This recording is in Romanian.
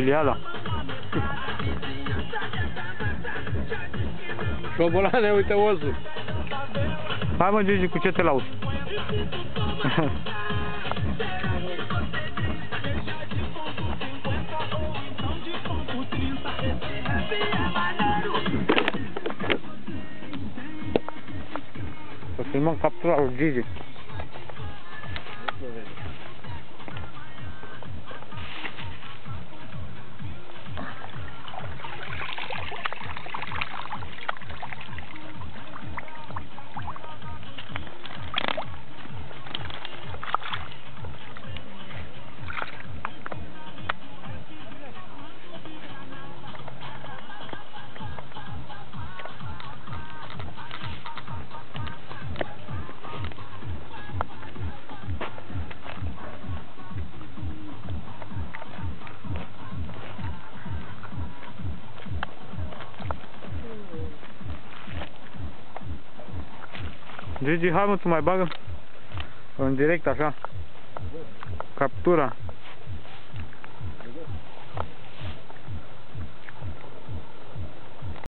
filiala. Șobolane, uite osul. Hai mă, Gigi, cu ce te lauzi? Să filmăm captura lui Gigi. Gigi, hai mă, tu mai bagă în direct așa captura.